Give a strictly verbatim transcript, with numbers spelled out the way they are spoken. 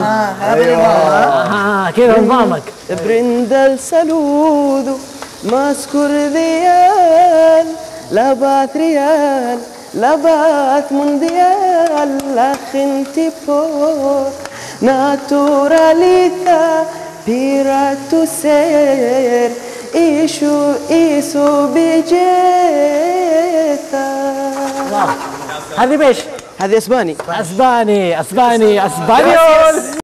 هذا أيوة. اه كيف نظامك؟ برندل سلودو ماسكور ريال لابات ريال لابات مونديال لا خنتي بور ناتوراليتا بيراتو سير ايشو ايسو بيجيتا. هذه ايش؟ هذه اسباني اسباني اسباني اسبانيول.